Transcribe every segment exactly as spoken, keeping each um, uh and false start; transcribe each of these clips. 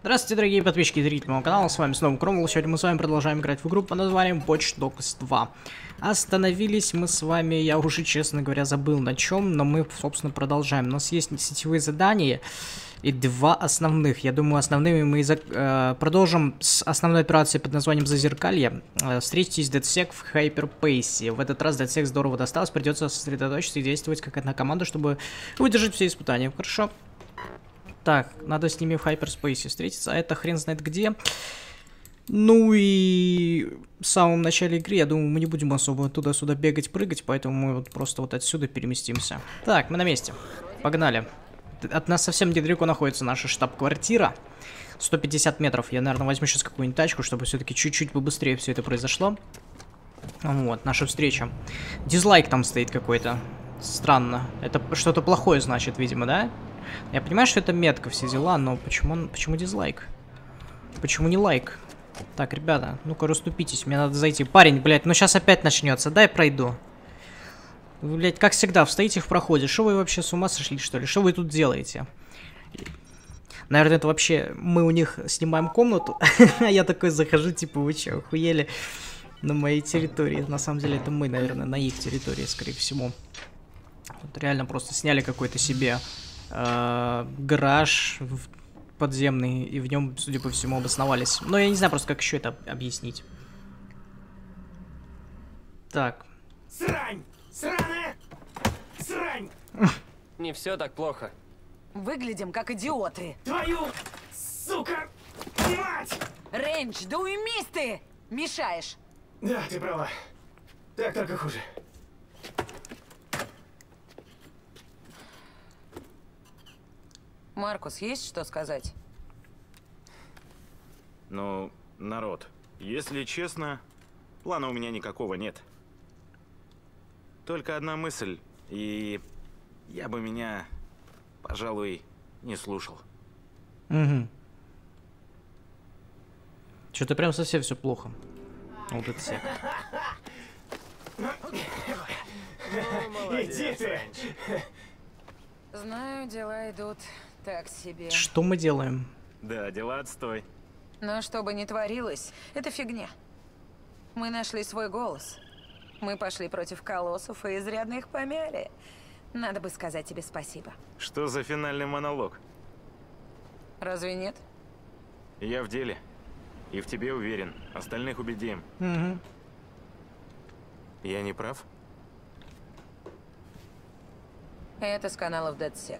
Здравствуйте, дорогие подписчики и зрители моего канала, с вами снова Кромвелл. Сегодня мы с вами продолжаем играть в игру под названием Watch Dogs два. Остановились мы с вами, я уже, честно говоря, забыл на чем, но мы, собственно, продолжаем. У нас есть сетевые задания и два основных. Я думаю, основными мы э, продолжим с основной операцией под названием Зазеркалье. Э, встретитесь с DedSec в Hyperspace. В этот раз DedSec здорово досталось, придется сосредоточиться и действовать как одна команда, чтобы выдержать все испытания. Хорошо. Так, надо с ними в Hyperspace встретиться, а это хрен знает где. Ну и в самом начале игры, я думаю, мы не будем особо туда-сюда бегать, прыгать, поэтому мы вот просто вот отсюда переместимся. Так, мы на месте. Погнали. От нас совсем недалеко находится наша штаб-квартира. сто пятьдесят метров. Я, наверное, возьму сейчас какую-нибудь тачку, чтобы все-таки чуть-чуть побыстрее все это произошло. Вот, наша встреча. Дизлайк там стоит какой-то. Странно. Это что-то плохое значит, видимо, да? Я понимаю, что это метка, все дела, но почему, почему дизлайк? Почему не лайк? Так, ребята, ну-ка расступитесь, мне надо зайти. Парень, блядь, ну сейчас опять начнется, дай пройду. Вы, блядь, как всегда, встоите в проходе. Что вы вообще с ума сошли, что ли? Что вы тут делаете? Наверное, это вообще мы у них снимаем комнату, а я такой захожу, типа, вы че, охуели? На моей территории. На самом деле, это мы, наверное, на их территории, скорее всего. Вот реально просто сняли какой-то себе... Uh, гараж подземный, и в нем, судя по всему, обосновались. Но я не знаю просто, как еще это объяснить. Так. Срань! Сраная! Срань! Не все так плохо. Выглядим как идиоты. Твою, сука, мать! Рейндж, да уймись ты! Мешаешь. Да, ты права. Так только хуже. Маркус, есть что сказать? Ну, народ, если честно, плана у меня никакого нет. Только одна мысль, и я бы меня, пожалуй, не слушал. Угу. Что-то прям совсем все плохо. Вот это все. Иди ты! Знаю, дела идут так себе. Что мы делаем? Да, дела отстой. Но что бы ни творилось, это фигня. Мы нашли свой голос. Мы пошли против колоссов и изрядно их помяли. Надо бы сказать тебе спасибо. Что за финальный монолог? Разве нет? Я в деле. И в тебе уверен. Остальных убедим. Угу. Я не прав? Это с каналов DedSec.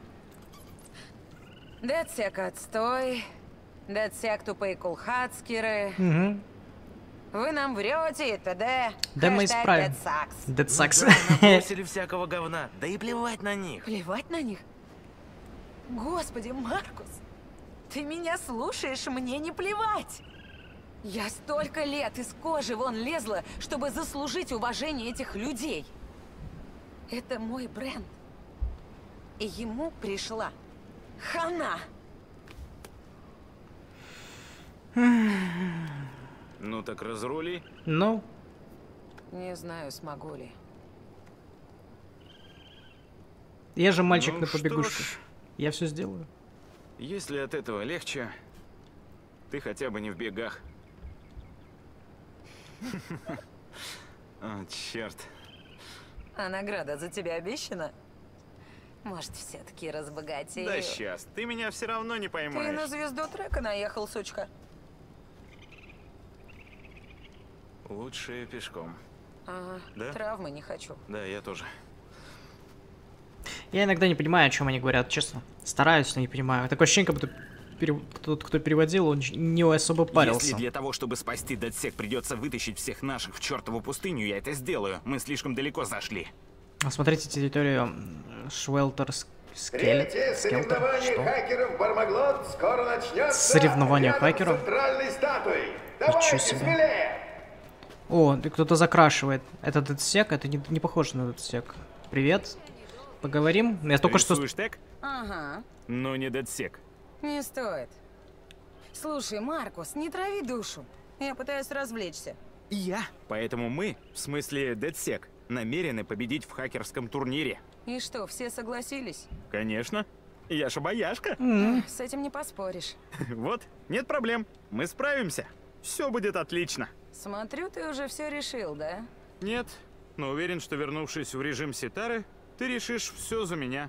DedSec отстой. DedSec тупые кулхацкеры. Угу. Вы нам врете, т.д. Да мы исправим. Dead sucks. Бросили всякого говна. Да и плевать на них. Плевать на них? Господи, Маркус, ты меня слушаешь, мне не плевать. Я столько лет из кожи вон лезла, чтобы заслужить уважение этих людей. Это мой бренд. И ему пришла хана. Ну так разрули. Ну? Не знаю, смогу ли. Я же мальчик Ну, на побегушках. что ж. Я все сделаю. Если от этого легче, ты хотя бы не в бегах. О, черт. А награда за тебя обещана? Может, все-таки разбогатею? Да сейчас, ты меня все равно не Ты на поймаешь. звезду трека наехал, сучка. Лучше пешком. Ага, Да? травмы не хочу. Да, я тоже. Я иногда не понимаю, о чем они говорят, честно. Стараюсь, но не понимаю. Такое ощущение, как будто пере... тот, кто переводил, он не особо парился. Если для того, чтобы спасти DedSec, придется вытащить всех наших в чертову пустыню, я это сделаю. Мы слишком далеко зашли. Смотрите территорию Швелтер Скелет. Третье Скелтер. соревнование Что? хакеров Бармаглот скоро начнется. Соревнование рядом хакеров? с центральной статуей. Ничего Давайте себе. смелее. О, кто-то закрашивает. Это DedSec? Это не, не похоже на DedSec. Привет. Поговорим? Я только что... Рисуешь тег? Ага, Но не DedSec. не стоит. Слушай, Маркус, не трави душу. Я пытаюсь развлечься. Я. Поэтому мы, в смысле DedSec, намерены победить в хакерском турнире. И что, все согласились? Конечно. Я ж обаяшка. С этим не поспоришь. Вот, нет проблем. Мы справимся. Все будет отлично. Смотрю, ты уже все решил, да? Нет, но уверен, что вернувшись в режим Ситары, ты решишь все за меня.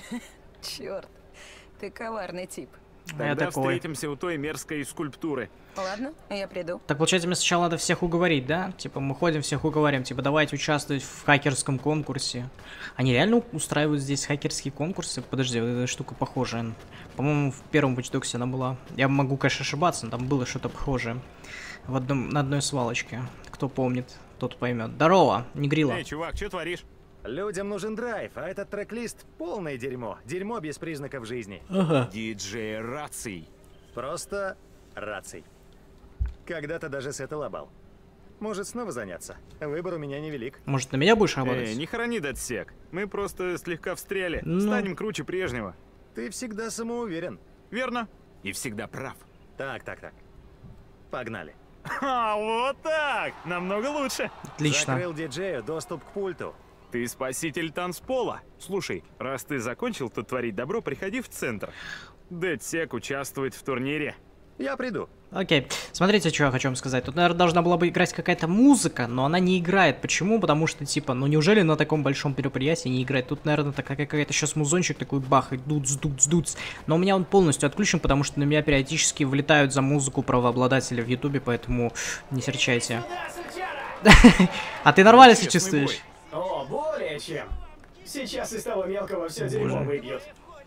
Черт, ты коварный тип. Я Тогда такой. встретимся у той мерзкой скульптуры. Ладно, я приду. Так получается, мне сначала надо всех уговорить, да? Типа мы ходим, всех уговорим, типа давайте участвовать в хакерском конкурсе. Они реально устраивают здесь хакерские конкурсы? Подожди, вот эта штука похожая. По-моему, в первом Watch Dogs она была. Я могу, конечно, ошибаться, но там было что-то похожее. В одном, на одной свалочке. Кто помнит, тот поймет. Здорово, Негрила. Эй, чувак, что творишь? Людям нужен драйв, а этот трек-лист — полное дерьмо. Дерьмо без признаков жизни. Ага. Диджей раций. Просто раций. Когда-то даже Сета лобал. Может снова заняться? Выбор у меня невелик. Может, на меня будешь работать? Эй, не храни датсек. Мы просто слегка встряли. Ну. Станем круче прежнего. Ты всегда самоуверен. Верно? И всегда прав. Так, так, так. Погнали. А, вот так! Намного лучше. Отлично. Закрыл диджею доступ к пульту. Ты спаситель танцпола. Слушай, раз ты закончил тут творить добро, приходи в центр. Датсек участвует в турнире. Я приду. Окей. Смотрите, что я хочу вам сказать. Тут, наверное, должна была бы играть какая-то музыка, но она не играет. Почему? Потому что, типа, ну неужели на таком большом мероприятии не играет? Тут, наверное, такая какая-то сейчас музончик такой бахает, дуц, дуц, дуц. Но у меня он полностью отключен, потому что на меня периодически влетают за музыку правообладатели в Ютубе, поэтому не серчайте. Сюда, сучара! А ты нормально себя Честный чувствуешь? О, более чем. Сейчас из того мелкого все дерьмо выбьют.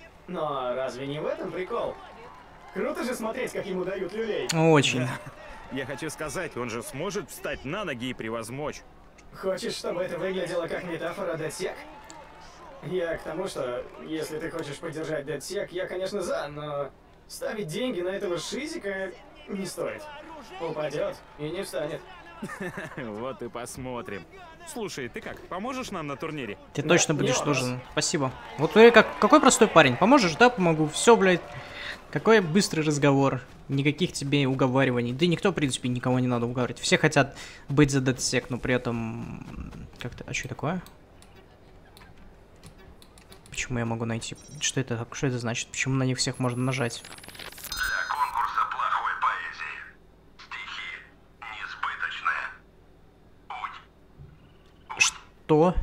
Но разве не в этом прикол? Круто же смотреть, как ему дают люлей. Очень. Я хочу сказать, он же сможет встать на ноги и превозмочь. Хочешь, чтобы это выглядело как метафора датсек? Я к тому, что если ты хочешь поддержать датсек, я, конечно, за, но ставить деньги на этого шизика не стоит. Упадет и не встанет. Вот и посмотрим. Слушай, ты как, поможешь нам на турнире? Ты Да, точно не будешь вопрос. нужен. Спасибо. Вот смотри, как, какой простой парень. Поможешь? Да, помогу. Все, блядь. Какой быстрый разговор. Никаких тебе уговариваний. Да и никто, в принципе, никого не надо уговаривать. Все хотят быть за датсек, но при этом... Как-то... А что такое? Почему я могу найти? Что это, что это значит? Почему на них всех можно нажать? Для конкурса плохой поэзии. Стихи несбыточные. Уть. Что?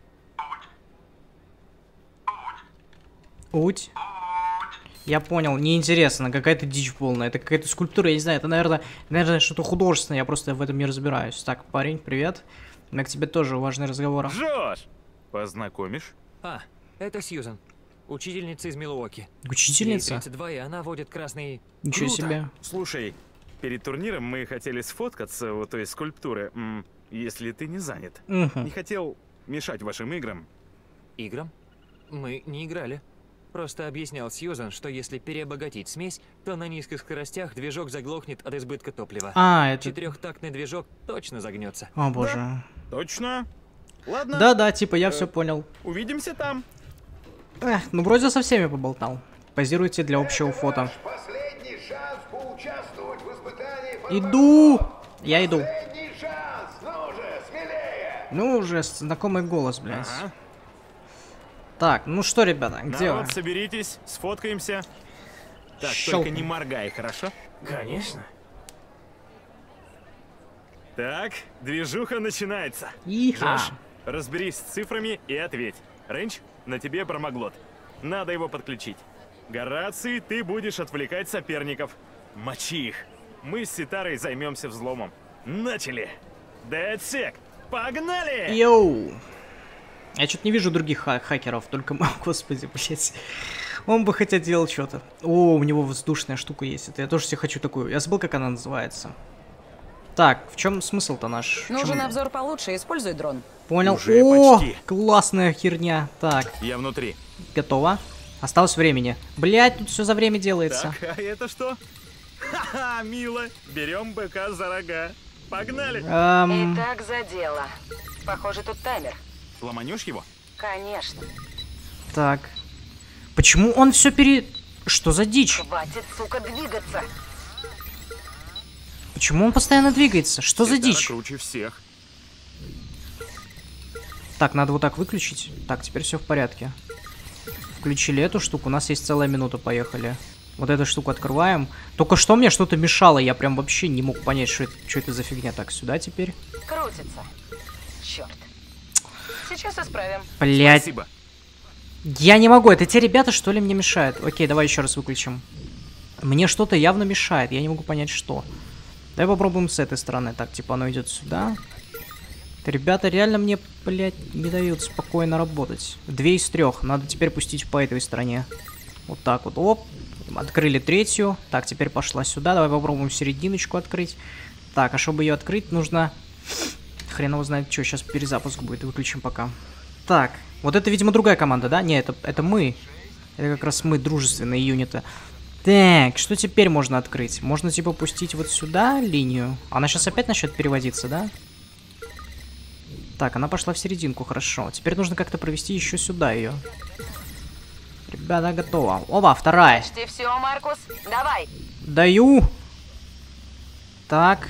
Уть. Я понял, неинтересно, какая-то дичь полная, это какая-то скульптура, я не знаю, это, наверное, наверное, что-то художественное, я просто в этом не разбираюсь. Так, парень, привет. У меня к тебе тоже важный разговор. Джош! Познакомишь? А, это Сьюзан. Учительница из Милуоки. Ей Учительница? тридцать два, и она водит красный... Ничего Круто. себе. Слушай, перед турниром мы хотели сфоткаться у той скульптуры, м, если ты не занят. Мгм. Не хотел мешать вашим играм. Играм? Мы не играли. Просто объяснял Сьюзан, что если переобогатить смесь, то на низких скоростях движок заглохнет от избытка топлива. А, это... Четырехтактный движок точно загнется. О, боже. Точно? Ладно, Да-да, типа, я Э. все понял. увидимся там. Эх, ну вроде со всеми поболтал. Позируйте для общего фото. Ваш последний шанс поучаствовать в испытании. Иду! Я иду. Последний шанс! Ну же, смелее! Ну уже, знакомый голос, блядь. Ага. Так, ну что, ребята, где вы? Народ, соберитесь, сфоткаемся. Так, Щелкни. только не моргай, хорошо? Конечно. Так, движуха начинается. Иха. Джош, разберись с цифрами и ответь. Рейндж, на тебе промоглот. Надо его подключить. Гораций, ты будешь отвлекать соперников. Мочи их. Мы с Ситарой займемся взломом. Начали. Датсек, погнали! Йоу. Я что-то не вижу других ха хакеров, только... Господи, блядь. Он бы хотя делал что-то. О, у него воздушная штука есть. Это я тоже себе хочу такую. Я забыл, как она называется. Так, в чем смысл-то наш? В Нужен чём- обзор получше, используй дрон. Понял. Уже О, почти. классная херня. Так, Я внутри. готово. Осталось времени. Блять, тут все за время делается. Так, а это что? Ха-ха, мило. Берем быка за рога. Погнали. Эм, Итак, за дело. Похоже, тут таймер. Ломанешь его? Конечно. так. Почему он все пере... Что за дичь? Хватит, сука, двигаться. Почему он постоянно двигается? Что за Ситара дичь? круче всех. Так, надо вот так выключить. Так, теперь все в порядке. включили эту штуку, у нас есть целая минута, поехали. Вот эту штуку открываем. Только что мне что-то мешало, я прям вообще не мог понять, что это, что это за фигня. Так, сюда теперь. Крутится. Черт. Сейчас исправим. Блять. Спасибо. Я не могу, это те ребята, что ли, мне мешают? Окей, давай еще раз выключим. Мне что-то явно мешает, я не могу понять, что. Давай попробуем с этой стороны. Так, типа оно идет сюда. Это ребята реально мне, блядь, не дают спокойно работать. Две из трех. Надо теперь пустить по этой стороне. Вот так вот. Оп. Открыли третью. Так, теперь пошла сюда. Давай попробуем серединочку открыть. Так, а чтобы ее открыть, нужно... Хрен его знает, что. Сейчас перезапуск будет. Выключим пока. Так. Вот это, видимо, другая команда, да? Не, это, это мы. Это как раз мы, дружественные юниты. Так, что теперь можно открыть? Можно, типа, пустить вот сюда линию. Она сейчас опять начнет переводиться, да? Так, она пошла в серединку, хорошо. Теперь нужно как-то провести еще сюда ее. Ребята, готово. Оба, вторая. Почти все, Маркус. Давай. Даю. Так.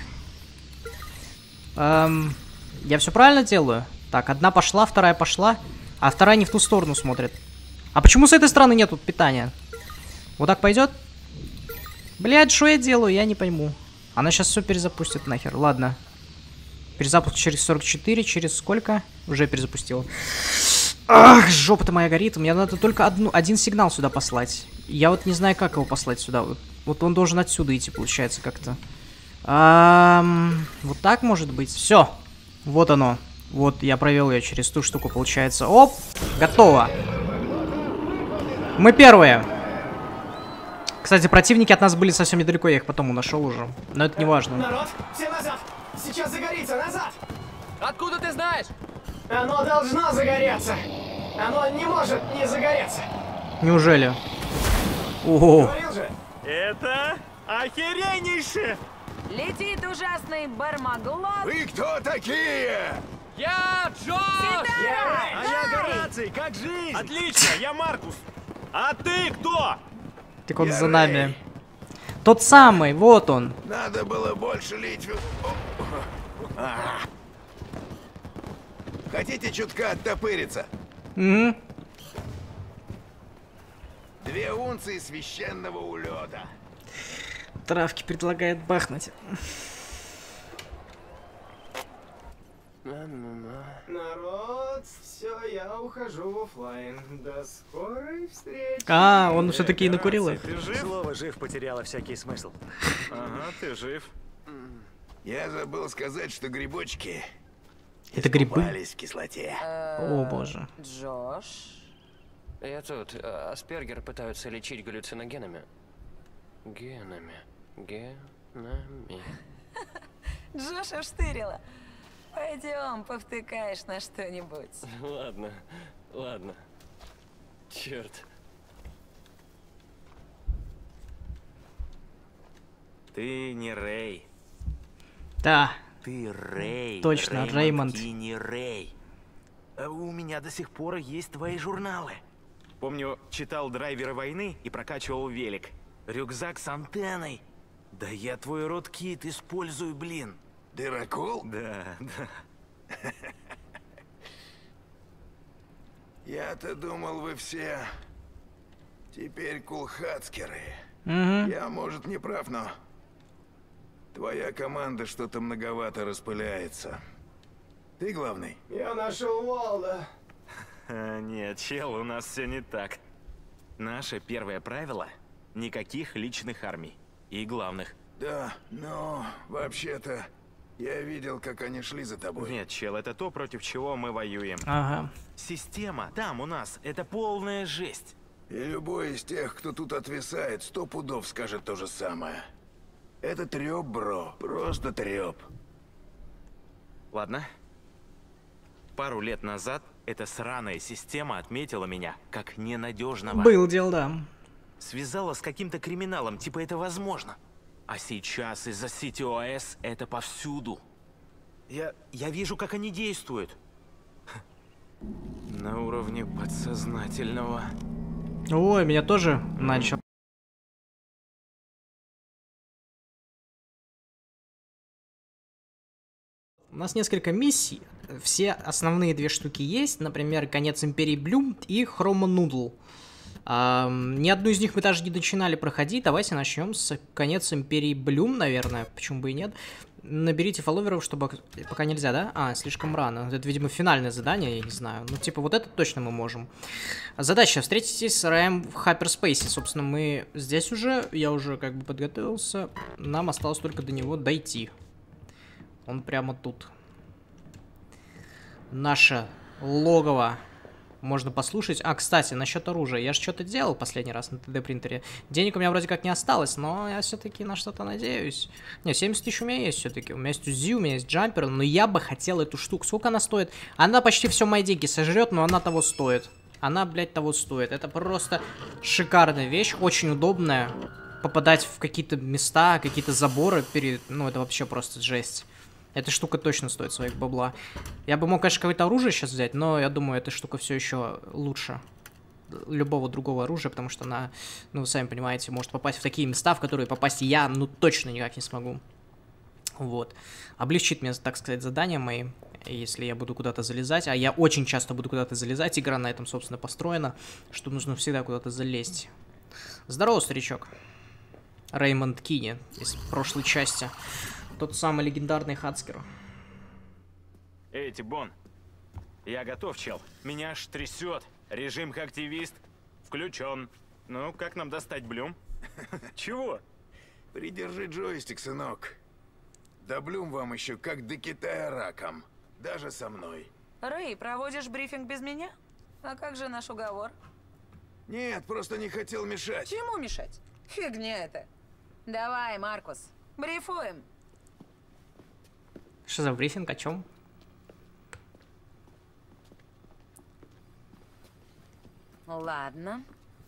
Эм, я все правильно делаю? Так, одна пошла, вторая пошла, а вторая не в ту сторону смотрит. А почему с этой стороны нету питания? Вот так пойдет? Блядь, что я делаю? Я не пойму. Она сейчас все перезапустит нахер. Ладно. Перезапуск через сорок четыре. Через сколько? Уже перезапустила. Ах, жопа-то моя горит. Мне надо только одну, один сигнал сюда послать. Я вот не знаю, как его послать сюда. Вот, вот он должен отсюда идти, получается, как-то. Эм, вот так может быть. Все. Вот оно. Вот я провел ее через ту штуку, получается. Оп, готово. Мы первые. Кстати, противники от нас были совсем недалеко, я их потом нашел уже. Но это не важно. Народ, все назад! Сейчас загорится, назад! Откуда ты знаешь? Оно должно загореться! Оно не может не загореться! Неужели? Ого. Говорил же! Это охереннейше! Летит ужасный бармаглот. Вы кто такие? Я Джош! А я Гораций, как жизнь? Отлично, я Маркус. А ты кто? Так он Я за нами. Рэй. Тот самый, вот он. Надо было больше лить... в- А. Хотите чутка оттопыриться? Угу. Две унции священного улета. Травки предлагает бахнуть. Народ, все, я ухожу в оффлайн. До скорой встречи. А, он все-таки и накурил их. Ты жив? Слово «жив» потеряло всякий смысл. Ага, ты жив. Я забыл сказать, что грибочки Это грибы? искупались в кислоте. О боже. Джош. Я тут. э, Аспергер пытаются лечить галлюциногенами. Генами. Генами. Джоша штырила. Пойдем, повтыкаешь на что-нибудь. Ладно, ладно. Черт. Ты не Рэй. Да. Ты Рэй. Точно, Реймонд. И не Рэй. А у меня до сих пор есть твои журналы. Помню, читал «Драйверы войны» и прокачивал велик. Рюкзак с антенной. Да я твой рот-кит использую, блин. Дырокол? Да, да. Я-то думал, вы все теперь кулхацкеры. Угу. Я, может, не прав, но твоя команда что-то многовато распыляется. Ты главный? Я нашел Уолда. А, нет, чел, у нас все не так. Наше первое правило — никаких личных армий. И главных. Да, но вообще-то я видел, как они шли за тобой. Нет, чел, это то, против чего мы воюем. Ага. Система там у нас — это полная жесть. И любой из тех, кто тут отвисает, сто пудов скажет то же самое. Это трёп, бро. Просто трёп. Ладно. Пару лет назад эта сраная система отметила меня как ненадежного. Был дел, да. Связала с каким-то криминалом, типа это возможно. А сейчас из-за Сити О Эс это повсюду. Я, я вижу, как они действуют. На уровне подсознательного. Ой, меня тоже начал. У нас несколько миссий. Все основные две штуки есть. Например, конец Империи Блю и Хрома Нудл. А, ни одну из них мы даже не начинали проходить. Давайте начнем с конец Империи Блюм, наверное. Почему бы и нет. Наберите фолловеров, чтобы... Пока нельзя, да? А, слишком рано. Это, видимо, финальное задание, я не знаю. Ну, типа, вот это точно мы можем. Задача. Встретитесь с Раем в Хайперспейсе. Собственно, мы здесь уже. Я уже как бы подготовился. Нам осталось только до него дойти. Он прямо тут. Наше логово. Можно послушать. А, кстати, насчет оружия. Я же что-то делал последний раз на тэ дэ принтере. Денег у меня вроде как не осталось, но я все-таки на что-то надеюсь. Не, семьдесят тысяч у меня есть все-таки. У меня есть УЗИ, у меня есть джампер, но я бы хотел эту штуку. Сколько она стоит? Она почти все мои деньги сожрет, но она того стоит. Она, блядь, того стоит. Это просто шикарная вещь, очень удобная. Попадать в какие-то места, какие-то заборы перед... Ну, это вообще просто жесть. Эта штука точно стоит своих бабла. Я бы мог, конечно, какое-то оружие сейчас взять, но я думаю, эта штука все еще лучше любого другого оружия, потому что она, ну, вы сами понимаете, может попасть в такие места, в которые попасть я, ну, точно никак не смогу. Вот. Облегчит мне, так сказать, задания мои, если я буду куда-то залезать. А я очень часто буду куда-то залезать. Игра на этом, собственно, построена, что нужно всегда куда-то залезть. Здорово, старичок. Реймонд Кини из прошлой части. Тот самый легендарный Хацкер. Эй, Тибон. Я готов, чел. Меня аж трясет. Режим активист включен. Ну, как нам достать Блюм? Чего? Придержи джойстик, сынок. Да Блюм вам еще как до Китая раком. Даже со мной. Рэй, проводишь брифинг без меня? А как же наш уговор? Нет, просто не хотел мешать. Чему мешать? Фигня это. Давай, Маркус, брифуем. Что за брифинг? О чем? Ладно.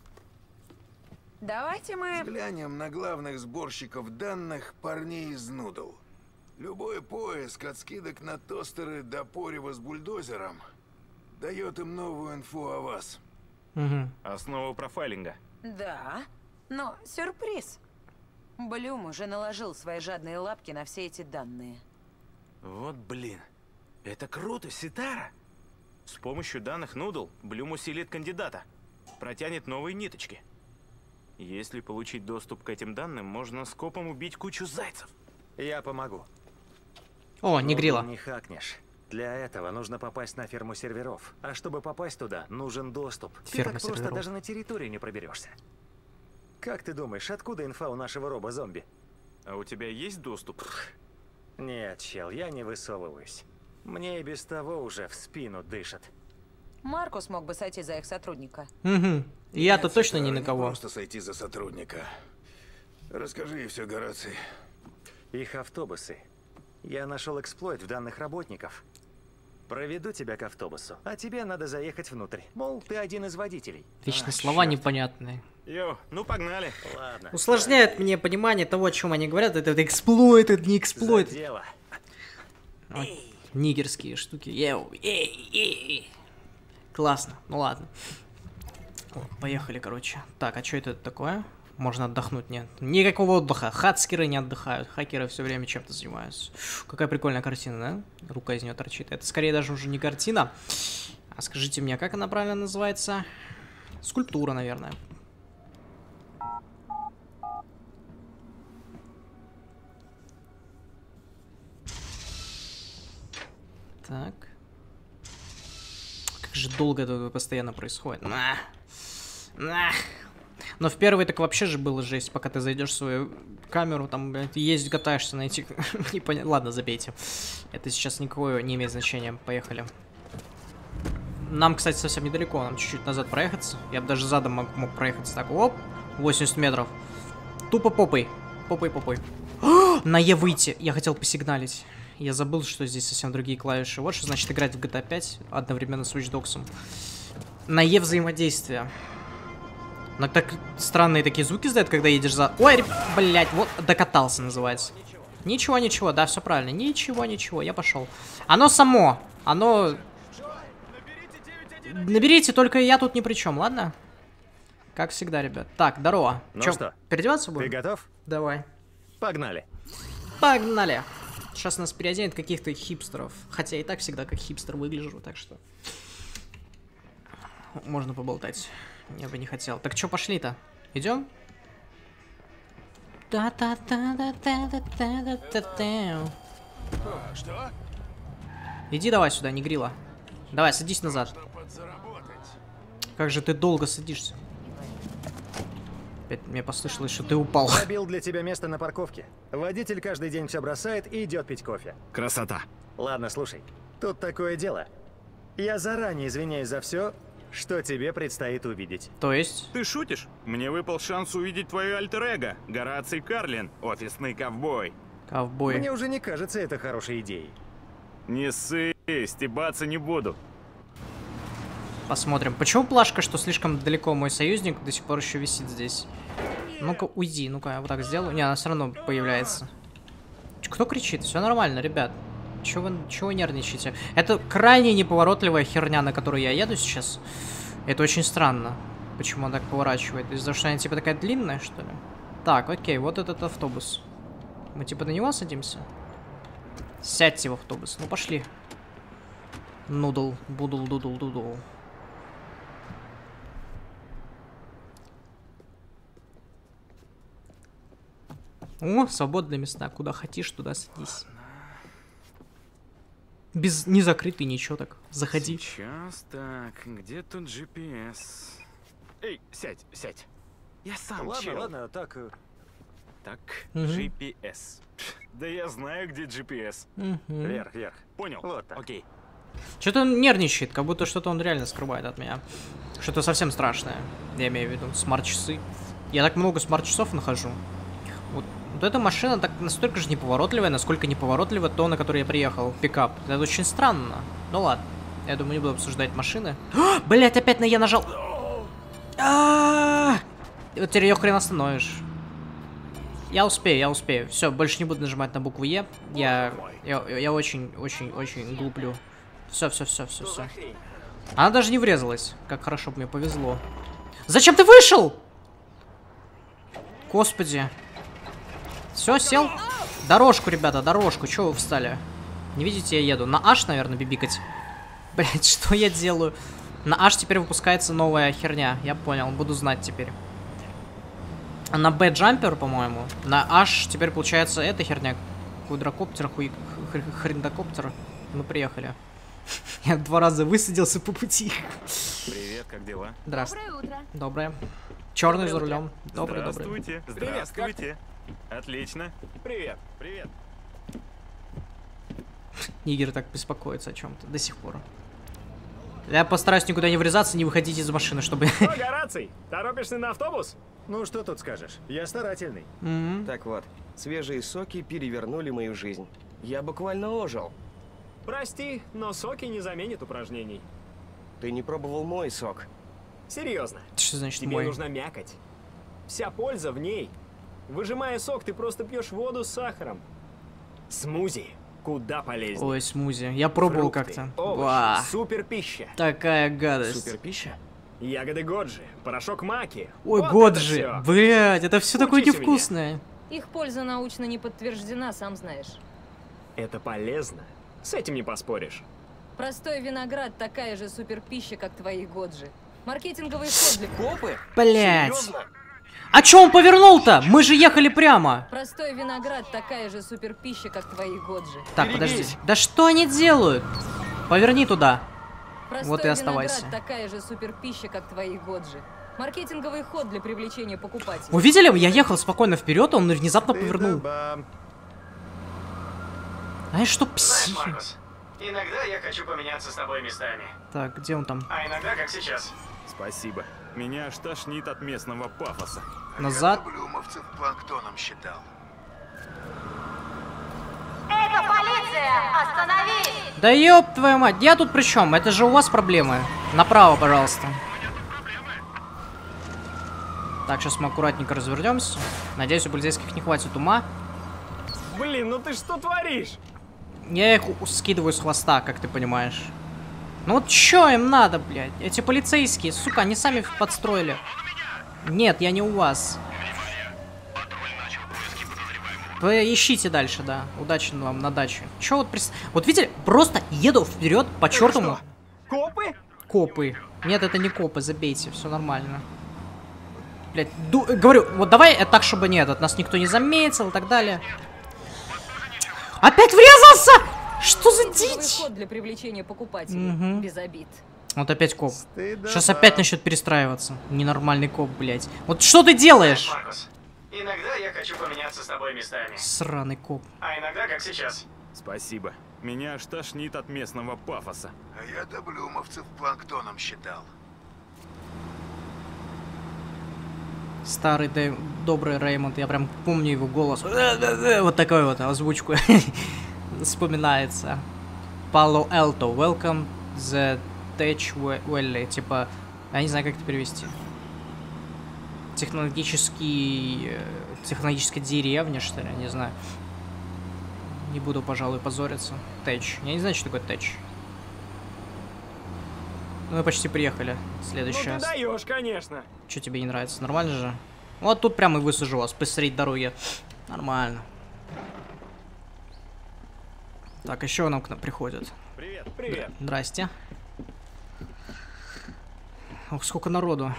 Давайте мы... Взглянем на главных сборщиков данных парней из Нудл. Любой поиск от скидок на тостеры до порева с бульдозером дает им новую инфу о вас. Угу. Основа профайлинга. Да, но сюрприз. Блюм уже наложил свои жадные лапки на все эти данные. Вот блин. Это круто, Ситара. С помощью данных Нудл Блюм усилит кандидата. Протянет новые ниточки. Если получить доступ к этим данным, можно скопом убить кучу зайцев. Я помогу. О, не грила. Не хакнешь. Для этого нужно попасть на ферму серверов. А чтобы попасть туда, нужен доступ. Ферма Ты так серверов. просто даже на территорию не проберешься. Как ты думаешь, откуда инфа у нашего робо-зомби? А у тебя есть доступ? Нет, чел, я не высовываюсь. Мне и без того уже в спину дышат. Маркус мог бы сойти за их сотрудника. Угу. Я-то Нет, точно Ситара, ни на не кого. Просто сойти за сотрудника. Расскажи ей все, Гораций. Их автобусы. Я нашел эксплойт в данных работников. Проведу тебя к автобусу, а тебе надо заехать внутрь. Мол, ты один из водителей. Вечно А, слова черт. непонятные. Йо, ну погнали. Ладно. Усложняет мне понимание того, о чем они говорят. Это, это эксплойт, это не За эксплойт. дело. Вот. Нигерские штуки. Еу, эй, эй. Классно. Ну ладно. О, поехали, короче. Так, а что это такое? Можно отдохнуть? Нет. Никакого отдыха. Хацкеры не отдыхают. Хакеры все время чем-то занимаются. Какая прикольная картина, да? Рука из нее торчит. Это скорее даже уже не картина. А скажите мне, как она правильно называется? Скульптура, наверное. Так. Как же долго это постоянно происходит. На. На. Но в первой так вообще же было жесть, пока ты зайдешь в свою камеру, там, блядь, ездить, катаешься на этих... Непонятно. Ладно, забейте. Это сейчас никакого не имеет значения. Поехали. Нам, кстати, совсем недалеко. Нам чуть-чуть назад проехаться. Я бы даже задом мог, мог проехаться. Так, оп. восемьдесят метров. Тупо попой. Попой-попой. На Е выйти. Я хотел посигналить. Я забыл, что здесь совсем другие клавиши. Вот что значит играть в джи ти эй пять одновременно с Watch Dogs'ом. На Е взаимодействие. Но так странные такие звуки издает, когда едешь за... Ой, блядь, вот докатался называется. Ничего, ничего, да, все правильно. Ничего, ничего, я пошел. Оно само. Оно... Наберите, только я тут ни при чем, ладно? Как всегда, ребят. Так, здорово. Ну Чё, что, переодеваться будем? ты готов? Давай. Погнали. Погнали. Сейчас нас переоденет каких-то хипстеров. Хотя и так всегда как хипстер выгляжу, так что... Можно поболтать. Я бы не хотел. Так что, пошли-то? Идем? Что? Иди давай сюда, не грила. Давай, садись назад. Как же ты долго садишься? Опять мне послышалось, что ты упал. Забил для тебя место на парковке. Водитель каждый день все бросает и идет пить кофе. Красота. Ладно, слушай. Тут такое дело. Я заранее извиняюсь за все, что тебе предстоит увидеть. То есть? Ты шутишь? Мне выпал шанс увидеть твое альтер-эго. Гораций Карлин, офисный ковбой. Ковбой. Мне уже не кажется это хорошей идеей. Не ссы, стебаться не буду. Посмотрим. Почему плашка, что слишком далеко мой союзник, до сих пор еще висит здесь? Ну-ка, уйди. Ну-ка, я вот так сделаю. Не, она все равно появляется. Кто кричит? Все нормально, ребят. Чего вы, чего вы нервничаете? Это крайне неповоротливая херня, на которую я еду сейчас. Это очень странно. Почему он так поворачивает? Из-за того, что она типа такая длинная, что ли? Так, окей, вот этот автобус. Мы типа на него садимся? Сядьте в автобус. Ну, пошли. Нудл, будул, дудул, дудул. О, свободные места. Куда хотишь, туда садись. Без... Не закрытый, ничего так. Заходи. Сейчас, так, где тут джи пи эс? Эй, сядь, сядь. Я сам Ладно, чел. ладно, так... Так, Мгм. джи пи эс. Да я знаю, где джи пи эс. Мгм. Вверх, вверх. Понял? Вот так. Окей. Что-то он нервничает, как будто что-то он реально скрывает от меня. Что-то совсем страшное. Я имею в виду смарт-часы. Я так много смарт-часов нахожу. Вот, вот эта машина так настолько же неповоротливая, насколько неповоротлива то, на которой я приехал. Пикап. Это очень странно. Ну ладно. Я думаю, не буду обсуждать машины. Блять, опять на я нажал. А-а-а! Вот теперь ее хрен остановишь. Я успею, я успею. Все, больше не буду нажимать на букву Е. Я, я, я очень, очень, очень глуплю. Все, все, все, все, все. Она даже не врезалась. Как хорошо бы мне повезло. Зачем ты вышел? Господи. Все, сел. Дорожку, ребята, дорожку. Чего вы встали? Не видите, я еду. На H, наверное, бибикать. Блять, что я делаю? На H теперь выпускается новая херня. Я понял, буду знать теперь. На B джампер, по-моему. На H теперь получается эта херня. Квадрокоптер, хуй... хрендокоптер. Мы приехали. Я два раза высадился по пути. Привет, как дела? Здравствуйте. Доброе утро. Доброе. Черный за рулем. Добрый, добрый. Здравствуйте. Здравствуйте. Отлично. Привет. Привет. Нигер так беспокоится о чем-то до сих пор. Я постараюсь никуда не врезаться, не выходить из машины, чтобы... О, Гораций, торопишься на автобус? Ну, что тут скажешь? Я старательный. М-м. Так вот, свежие соки перевернули мою жизнь. Я буквально ожил. Прости, но соки не заменят упражнений. Ты не пробовал мой сок? Серьезно. Что значит Тебе мой? нужна мякоть. Вся польза в ней. Выжимая сок, ты просто пьешь воду с сахаром. Смузи куда полезнее. Ой, смузи. Я пробовал Фрукты, как-то. овощи, Ва. супер пища. Такая гадость. Супер пища? Ягоды годжи, порошок маки. Ой, Вот годжи. это всё. Блять, это все такое Учись у меня. невкусное. Их польза научно не подтверждена, сам знаешь. Это полезно. С этим не поспоришь. Простой виноград такая же суперпища, как твои годжи. Маркетинговый ход для... Копы? Блять. Серьезно? А чё он повернул-то? Мы же ехали прямо. Простой виноград такая же суперпища, как твои годжи. Так, подожди. Да что они делают? Поверни туда. Простой Вот и оставайся. виноград такая же суперпища, как твои годжи. Маркетинговый ход для привлечения покупателей. Вы видели? Я ехал спокойно вперед, он внезапно повернул. Ты-да-бам. Знаешь, что Знаешь, психи? Маркус, иногда я хочу поменяться с тобой местами. Так, где он там? А иногда, как сейчас. Спасибо. Меня аж тошнит от местного пафоса. Назад. Я блюмовцев планктоном считал. Это полиция! Остановись! Да ёб твою мать, я тут при чем? Это же у вас проблемы. Направо, пожалуйста. Так, сейчас мы аккуратненько развернемся. Надеюсь, у полицейских не хватит ума. Блин, ну ты что творишь? Я их у- скидываю с хвоста, как ты понимаешь. Ну вот чё им надо, блядь? Эти полицейские, сука, они сами подстроили. Нет, я не у вас. Вы ищите дальше, да. Удачи вам на даче. Чё вот прис... Вот видите, просто еду вперед по чертому. Копы? копы. Нет, это не копы, забейте, все нормально. Блять, ду... говорю, вот давай это так, чтобы нет, от нас никто не заметил и так далее. Опять врезался! Что за дичь? Ход для привлечения покупателей. Угу. Без обид. Вот опять коп. Стыдоба. Сейчас опять начнет перестраиваться. Ненормальный коп, блять. Вот что ты делаешь? Маркус, иногда я хочу поменяться с тобой местами. Сраный коп. А иногда, как сейчас. Спасибо. Меня аж тошнит от местного пафоса. А я до блюмовцев планктоном считал. Старый Дэйв, добрый Реймонд, я прям помню его голос. Вот такой вот озвучку вспоминается. Пало Элто, welcome the Tech Valley. Типа, я не знаю, как это перевести. Технологический... Технологическая деревня, что ли, не знаю. Не буду, пожалуй, позориться. Тэч. Я не знаю, что такое Тэч. Ну, мы почти приехали. Следующий Ну раз. ты даешь, конечно. Что тебе не нравится? Нормально же? Вот тут прямо и высажу вас посреди дороги. Нормально. Так, еще нам к нам приходят. Привет, привет. Здрасте. Ох, сколько народу.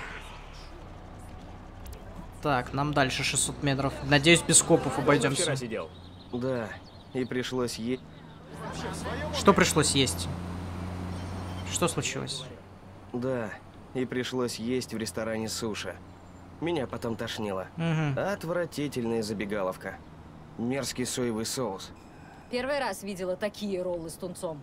Так, нам дальше шестьсот метров. Надеюсь, без копов обойдемся. Вчера сидел. Да, и пришлось есть. Что пришлось есть? Что случилось? Да, и пришлось есть в ресторане суши. Меня потом тошнило. Угу. Отвратительная забегаловка. Мерзкий соевый соус. Первый раз видела такие роллы с тунцом.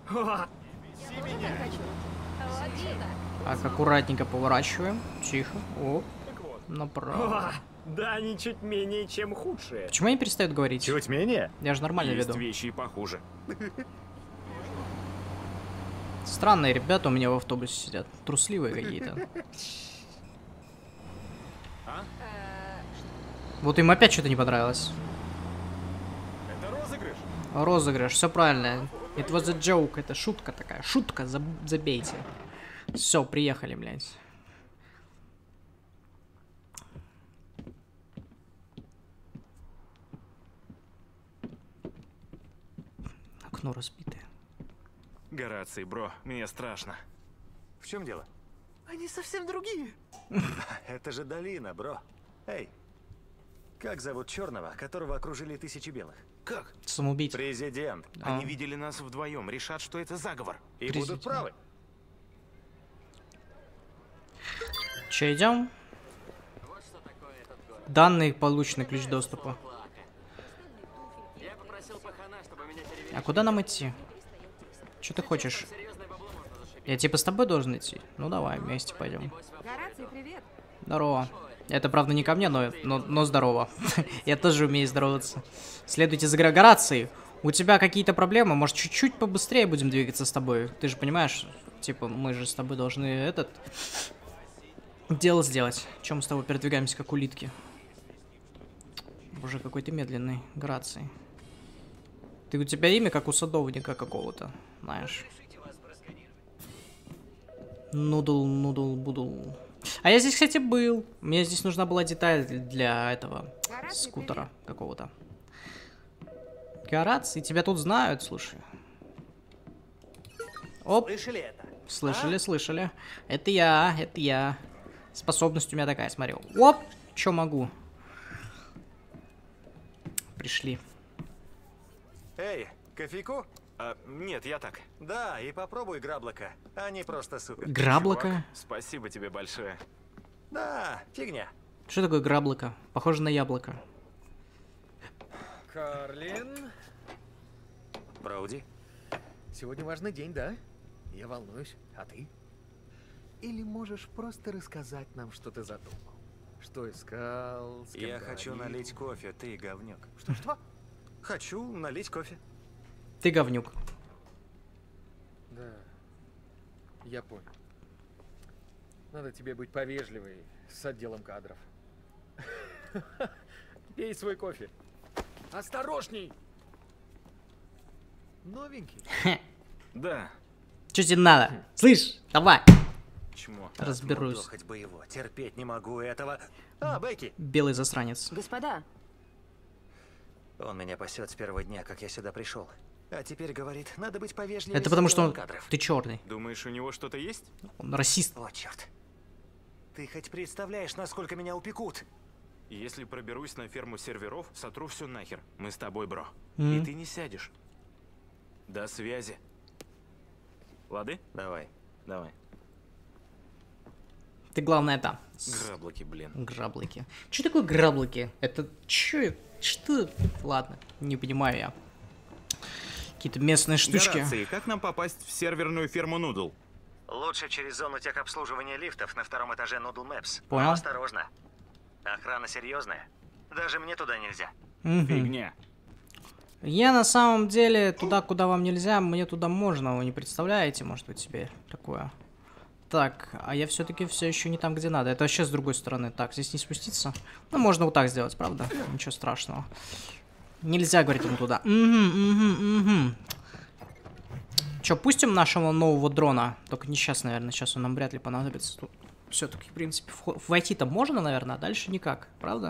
Так, аккуратненько поворачиваем. Тихо. О, направо. Да, они чуть менее, чем худшие. Почему они перестают говорить? Чуть менее? Я же нормально Есть веду. вещи и похуже. Странные ребята у меня в автобусе сидят. Трусливые какие-то. Вот им опять что-то не понравилось. Это розыгрыш? Розыгрыш, все правильно. It was a joke, это шутка такая. Шутка, заб забейте. Все, приехали, блядь. Окно разбитое. Гораций, бро, мне страшно. В чем дело? Они совсем другие. Это же долина, бро. Эй, как зовут черного, которого окружили тысячи белых? Как? Самоубийца. Президент. А. Они видели нас вдвоем, решат, что это заговор. И Президент. будут правы. Че, идем? Данные получены, ключ доступа. А куда нам идти? Что ты хочешь? Я типа с тобой должен идти? Ну давай, вместе пойдем. Гораций, привет. Здорово. Это, правда, не ко мне, но, но, но здорово. Я тоже умею здороваться. Следуйте за Горацией. У тебя какие-то проблемы? Может, чуть-чуть побыстрее будем двигаться с тобой? Ты же понимаешь, типа, мы же с тобой должны этот... дело сделать. Чем мы с тобой передвигаемся, как улитки? Боже, какой ты медленный, Гораций. Ты, у тебя имя, как у садовника какого-то, знаешь. Нудл, нудл, будл. А я здесь, кстати, был. Мне здесь нужна была деталь для этого скутера какого-то. Гораций, тебя тут знают, слушай. Оп. Слышали это? Слышали, А? слышали. Это я, это я. Способность у меня такая, смотри. Оп, чё могу. Пришли. Эй, кофейку? А, нет, я так. Да, и попробуй граблока. Они просто супер. Граблока? Чувак, спасибо тебе большое. Да, фигня. Что такое граблока? Похоже на яблоко. Карлин, Броуди. сегодня важный день, да? Я волнуюсь. А ты? Или можешь просто рассказать нам, что ты задумал? Что искал, с кем Я хочу говорил? налить кофе, ты говнюк. Что-что? Хочу налить кофе. Ты говнюк. Да, я понял. Надо тебе быть повежливой с отделом кадров. Пей свой кофе. Осторожней! Новенький. Да. Что тебе надо? Слышь, давай. Чмо. Разберусь. Хоть бы его. Терпеть не могу этого. А, Бекки. Белый засранец. Господа. Он меня пасет с первого дня, как я сюда пришел. А теперь говорит, надо быть повежливее. Это потому с что он... кадров. Ты черный. Думаешь, у него что-то есть? Он расист. О, черт. Ты хоть представляешь, насколько меня упекут? Если проберусь на ферму серверов, сотру все нахер. Мы с тобой, бро. Мгм. И ты не сядешь. До связи. Лады? Давай. Давай. Ты, главное, там. Граблоки, блин. Граблоки. Что такое граблоки? Это чё? Что? Ладно, не понимаю я. Какие-то местные штучки. Гораций, как нам попасть в серверную ферму Нудл? Лучше через зону техобслуживания лифтов на втором этаже Noodle Maps. Понял. Но осторожно. Охрана серьезная. Даже мне туда нельзя. Мгм. Фигня. Я на самом деле туда, куда вам нельзя, мне туда можно. Вы не представляете, может быть, себе такое. Так, а я все-таки все еще не там, где надо. Это вообще с другой стороны. Так, здесь не спуститься. Ну, можно вот так сделать, правда? Ничего страшного. Нельзя, говорит ему туда. Угу, угу, угу. Че, пустим нашего нового дрона? Только не сейчас, наверное. Сейчас он нам вряд ли понадобится. Тут все-таки, в принципе, войти-то можно, наверное, а дальше никак. Правда?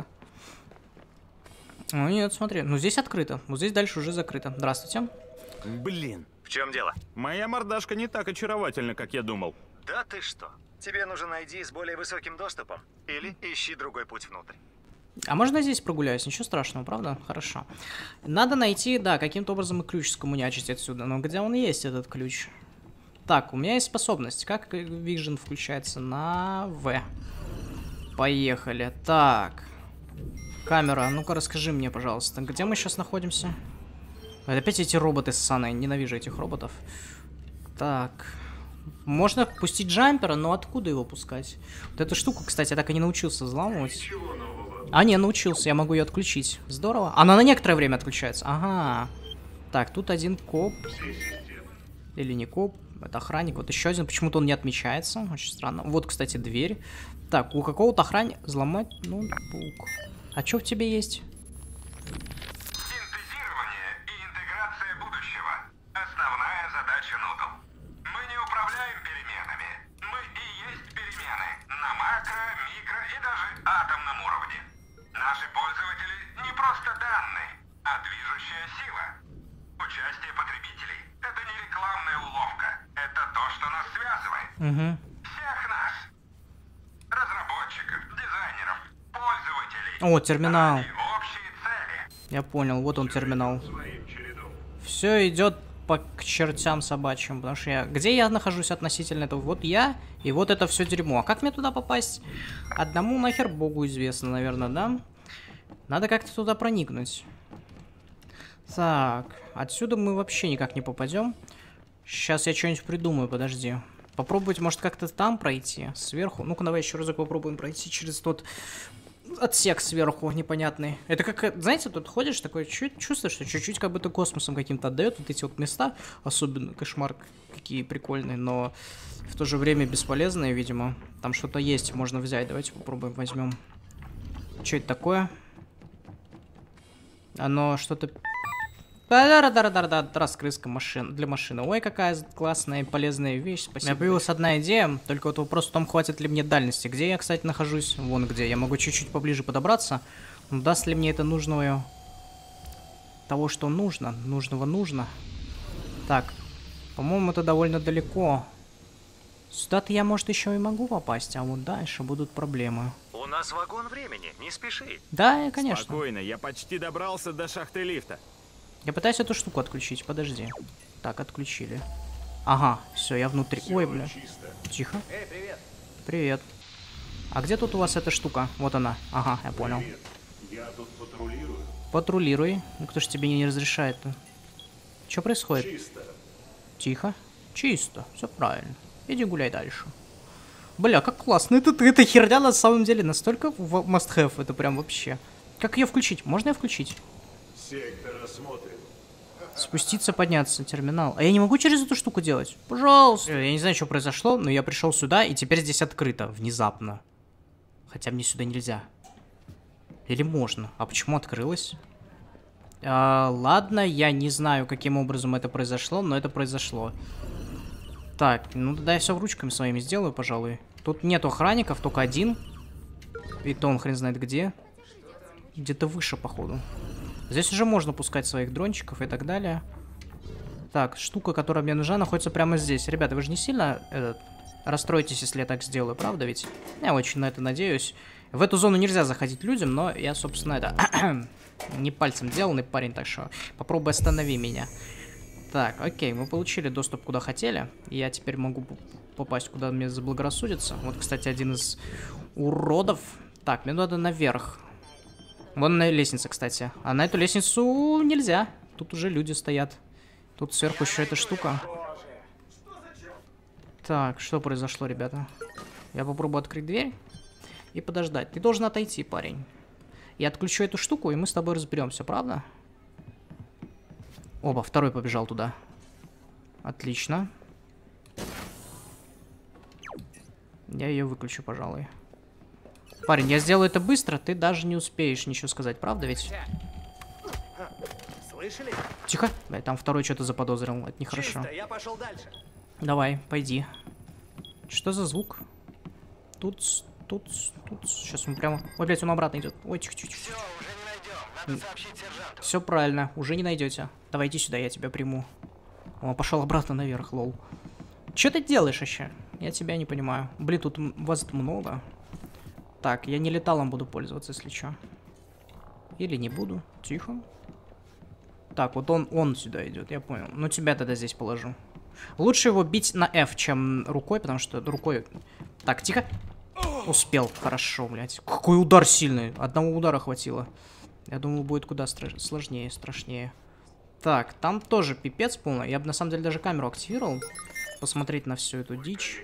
Ну нет, смотри. Ну, здесь открыто. Вот здесь дальше уже закрыто. Здравствуйте. Блин. В чем дело? Моя мордашка не так очаровательна, как я думал. Да ты что? Тебе нужен ай ди с более высоким доступом? Или ищи другой путь внутрь. А можно здесь прогуляюсь? Ничего страшного, правда? Хорошо. Надо найти, да, каким-то образом и ключ скоммунячить отсюда. Но где он есть, этот ключ? Так, у меня есть способность. Как Vision включается? На V. Поехали. Так. Камера, ну-ка расскажи мне, пожалуйста, где мы сейчас находимся? Опять эти роботы ссаные. Ненавижу этих роботов. Так. Можно пустить джампера, но откуда его пускать? Вот эту штуку, кстати, я так и не научился взламывать. А, не, научился, я могу ее отключить. Здорово. Она на некоторое время отключается. Ага. Так, тут один коп. Или не коп, это охранник. Вот еще один, почему-то он не отмечается. Очень странно. Вот, кстати, дверь. Так, у какого-то охранника взломать ноутбук. А что в тебе есть? Синтезирование и интеграция будущего. Основная задача Нудл. Мы не управляем переменами. Мы и есть перемены. На макро, микро и даже атомном уровне. Наши пользователи не просто данные, а движущая сила. Участие потребителей – это не рекламная уловка. Это то, что нас связывает. Угу. Всех нас. Разработчиков, дизайнеров, пользователей. О, терминал. Ради общей цели. Я понял, вот он терминал. Все идет по к чертям собачьим, потому что я... Где я нахожусь относительно этого? Вот я, и вот это все дерьмо. А как мне туда попасть? Одному нахер богу известно, наверное, да? Надо как-то туда проникнуть. Так, отсюда мы вообще никак не попадем. Сейчас я что-нибудь придумаю, подожди. Попробовать, может, как-то там пройти, сверху. Ну-ка, давай еще разок попробуем пройти через тот отсек сверху непонятный. Это как, знаете, тут ходишь, такое чуть чувствуешь, что чуть-чуть как будто космосом каким-то отдает вот эти вот места. Особенно кошмар, какие прикольные, но в то же время бесполезные, видимо. Там что-то есть, можно взять. Давайте попробуем, возьмем. Что это такое? Оно что-то... Да-да-да-да-да-да, раскрыска машин для машины. Ой, какая классная и полезная вещь. Спасибо. У меня появилась одна идея, только вот вопрос в том, хватит ли мне дальности. Где я, кстати, нахожусь? Вон где. Я могу чуть-чуть поближе подобраться. Но даст ли мне это нужного... Того, что нужно. Нужного нужно. Так. По-моему, это довольно далеко. Сюда-то я, может, еще и могу попасть, а вот дальше будут проблемы. У нас вагон времени, не спеши. Да, конечно. Спокойно, я почти добрался до шахты лифта. Я пытаюсь эту штуку отключить, подожди. Так, отключили. Ага, все, я внутри. Ой, бля. Тихо. Эй, привет. Привет. А где тут у вас эта штука? Вот она. Ага, я понял. Привет. Я тут патрулирую. Патрулируй. Ну кто ж тебе не разрешает-то? Что происходит? Чисто. Тихо. Чисто. Все правильно. Иди гуляй дальше. Бля, как классно. Это, эта херня на самом деле настолько must have. Это прям вообще. Как ее включить? Можно ее включить? Сектор осмотрен. Спуститься, подняться, терминал. А я не могу через эту штуку делать? Пожалуйста. Я не знаю, что произошло, но я пришел сюда, и теперь здесь открыто. Внезапно. Хотя мне сюда нельзя. Или можно? А почему открылось? А, ладно, я не знаю, каким образом это произошло, но это произошло. Так, ну тогда я все ручками своими сделаю, пожалуй. Тут нету охранников, только один. И то он хрен знает где. Где-то выше, походу. Здесь уже можно пускать своих дрончиков и так далее. Так, штука, которая мне нужна, находится прямо здесь. Ребята, вы же не сильно э, расстроитесь, если я так сделаю, правда ведь? Я очень на это надеюсь. В эту зону нельзя заходить людям, но я, собственно, это... не пальцем деланный парень, так что попробуй останови меня. Так, окей, мы получили доступ куда хотели. Я теперь могу попасть куда мне заблагорассудится. Вот, кстати, один из уродов. Так, мне надо наверх. Вон на лестнице, кстати. А на эту лестницу нельзя. Тут уже люди стоят. Тут сверху еще эта штука. Так, что произошло, ребята? Я попробую открыть дверь и подождать. Ты должен отойти, парень. Я отключу эту штуку, и мы с тобой разберемся, правда? Оба, второй побежал туда. Отлично. Я ее выключу, пожалуй. Парень, я сделаю это быстро, ты даже не успеешь ничего сказать, правда ведь? Слышали? Тихо. Бля, там второй что-то заподозрил, это нехорошо. Чисто, я пошел дальше. Давай, пойди. Что за звук? Тут, тут, тут. Сейчас он прямо... Ой, блядь, он обратно идет. Ой, тихо-тихо. Все, уже не найдем. Надо сообщить сержанту. Все правильно, уже не найдете. Давай иди сюда, я тебя приму. О, пошел обратно наверх, лол. Че ты делаешь вообще? Я тебя не понимаю. Блин, тут вас много. Так, я не леталом буду пользоваться, если что. Или не буду. Тихо. Так, вот он, он сюда идет, я понял. Ну, тебя тогда здесь положу. Лучше его бить на F, чем рукой, потому что рукой... Так, тихо. Успел, хорошо, блядь. Какой удар сильный. Одного удара хватило. Я думал, будет куда стра- сложнее, страшнее. Так, там тоже пипец полный. Я бы на самом деле даже камеру активировал. Посмотреть на всю эту дичь.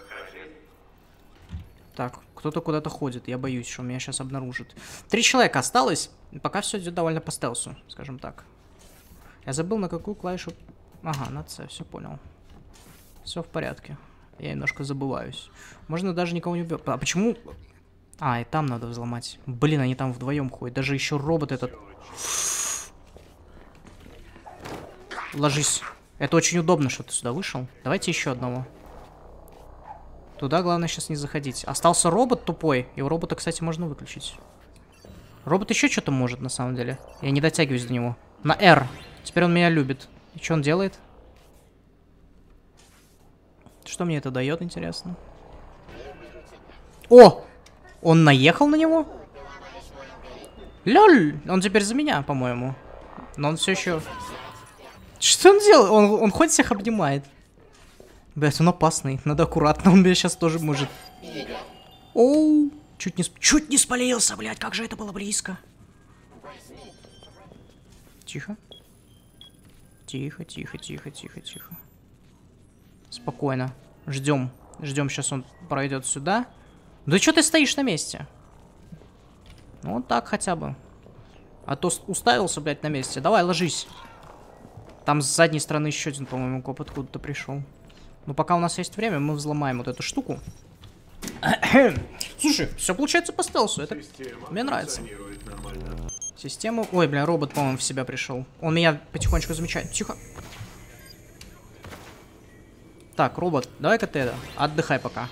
Так, кто-то куда-то ходит. Я боюсь, что меня сейчас обнаружат. Три человека осталось. Пока все идет довольно по стелсу, скажем так. Я забыл, на какую клавишу... Ага, на C, все понял. Все в порядке. Я немножко забываюсь. Можно даже никого не убить. А почему... А, и там надо взломать. Блин, они там вдвоем ходят. Даже еще робот этот... Ложись. Это очень удобно, что ты сюда вышел. Давайте еще одного. Туда главное сейчас не заходить. Остался робот тупой. И у робота, кстати, можно выключить. Робот еще что-то может, на самом деле. Я не дотягиваюсь до него. На R. Теперь он меня любит. И что он делает? Что мне это дает, интересно? О! Он наехал на него? Лёль! Он теперь за меня, по-моему. Но он все еще... Что он делает? Он, он хоть всех обнимает. Блять, он опасный. Надо аккуратно. Он меня сейчас тоже может... Оу! Чуть не, чуть не спалился, блядь. Как же это было близко. Тихо. Тихо, тихо, тихо, тихо, тихо. Спокойно. Ждем. Ждем, сейчас он пройдет сюда. Да что ты стоишь на месте? Ну, вот так хотя бы. А то уставился, блядь, на месте. Давай, ложись. Там с задней стороны еще один, по-моему, коп откуда-то пришел. Но пока у нас есть время, мы взломаем вот эту штуку. Слушай, все получается по стелсу. Это мне нравится. Система... Ой, бля, робот, по-моему, в себя пришел. Он меня потихонечку замечает. Тихо. Так, робот, давай-ка ты это, отдыхай пока.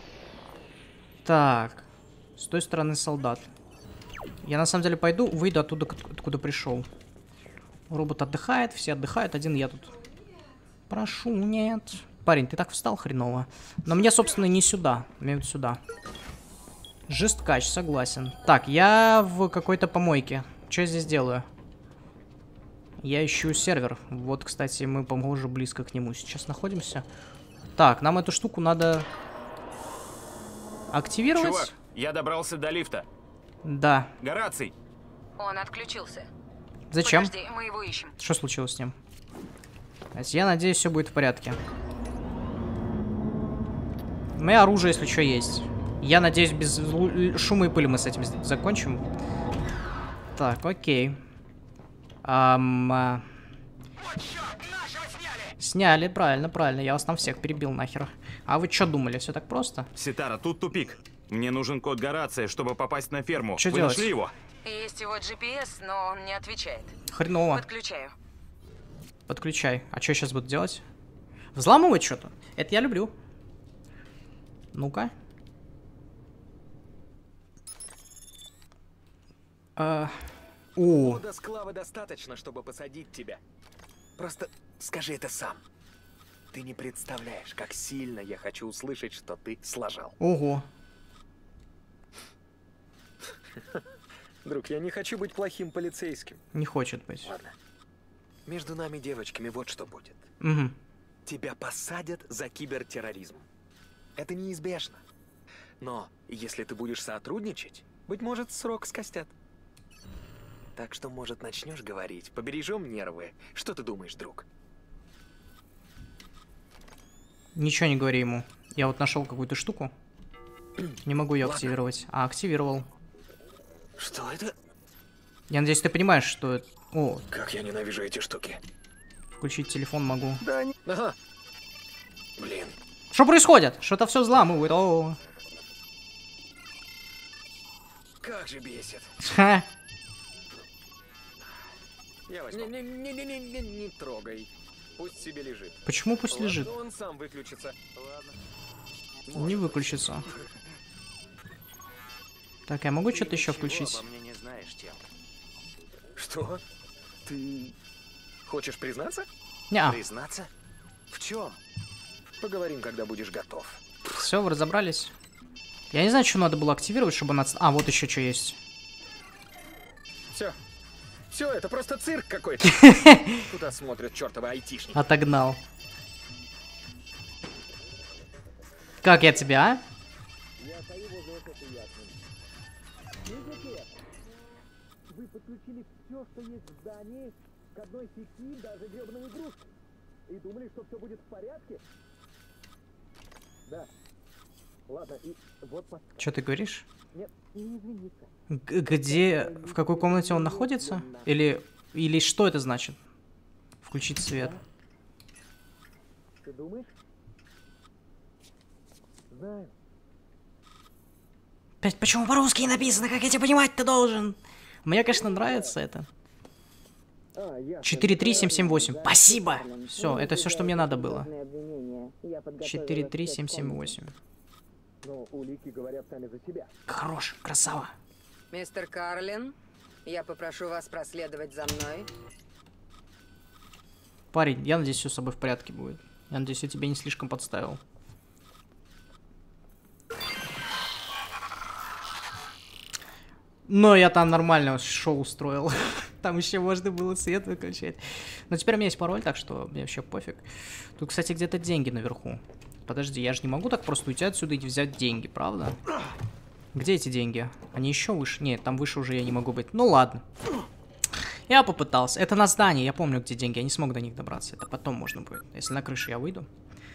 Так. С той стороны солдат. Я на самом деле пойду, выйду оттуда, откуда пришел. Робот отдыхает, все отдыхают, один я тут. Прошу, нет. Парень, ты так встал хреново. Но мне, собственно, не сюда. Мне вот сюда. Жесткач, согласен. Так, я в какой-то помойке. Что я здесь делаю? Я ищу сервер. Вот, кстати, мы, по-моему, уже близко к нему сейчас находимся. Так, нам эту штуку надо активировать. Чувак, я добрался до лифта. Да. Гораций. Он отключился. Зачем? Подожди, мы его ищем. Что случилось с ним? Я надеюсь, все будет в порядке. У меня оружие, если что, есть. Я надеюсь, без шума и пыли мы с этим закончим. Так, окей. Ам... А... Сняли, правильно, правильно. Я вас там всех перебил нахер. А вы что думали, все так просто? Ситара, тут тупик. Мне нужен код Горация, чтобы попасть на ферму. Что Вы делать? нашли его? Есть его джи пи эс, но он не отвечает. Хреново. Подключаю. Подключай. А что я сейчас буду делать? Взламывать что-то? Это я люблю. Ну-ка. А... О. Кода склава достаточно, чтобы посадить тебя. Просто скажи это сам. Ты не представляешь, как сильно я хочу услышать, что ты сложил. Ого. Друг, я не хочу быть плохим полицейским. Не хочет быть. Ладно. Между нами, девочками, вот что будет. Угу. Тебя посадят за кибертерроризм. Это неизбежно. Но если ты будешь сотрудничать, быть может, срок скостят. Так что, может, начнешь говорить, побережем нервы. Что ты думаешь, друг? Ничего не говори ему. Я вот нашел какую-то штуку. Не могу ее активировать. А, активировал. Что это? Я надеюсь, ты понимаешь, что это... О, как я ненавижу эти штуки. Включить телефон могу. Да, не... Ага. Блин. Что происходит? Что-то все взламывает. О. Как же бесит. Ха. Я возьму. Не-не-не-не-не, не трогай. Пусть себе лежит. Почему пусть Ладно, лежит? Он сам выключится. Ладно. Не выключится. Так, я могу что-то еще включить? Обо мне не знаешь, тем. Что? Ты хочешь признаться? Неа. Признаться? В чем? Поговорим, когда будешь готов. Все, вы разобрались? Я не знаю, что надо было активировать, чтобы она... А, вот еще что есть. Все. Все, это просто цирк какой-то. Куда смотрят чертовы айтишники? Отогнал. Как я тебя, а? Вы подключили все, что есть в здании, к одной сети, даже гребаную игрушку. И думали, что все будет в порядке? Да. Ладно, и вот... Что ты говоришь? Нет, не извиниться. Г где... В какой комнате он находится? Или... Или что это значит? Включить свет. Ты думаешь? Знаю. Опять почему по-русски написано? Как я тебя понимать-то должен? Мне, конечно, нравится это. четыре три семь семь восемь. Спасибо! Все, это все, что мне надо было. четыре три семь семь восемь. Но улики говорят сами за себя. Хорош, красава. Мистер Карлин, я попрошу вас проследовать за мной. Парень, я надеюсь, все с собой в порядке будет. Я надеюсь, я тебя не слишком подставил. Но я там нормально шоу устроил. Там еще можно было свет выключать. Но теперь у меня есть пароль, так что мне вообще пофиг. Тут, кстати, где-то деньги наверху. Подожди, я же не могу так просто уйти отсюда и взять деньги, правда? Где эти деньги? Они еще выше? Нет, там выше уже я не могу быть. Ну ладно. Я попытался. Это на здании, я помню, где деньги. Я не смог до них добраться. Это потом можно будет. Если на крышу я выйду.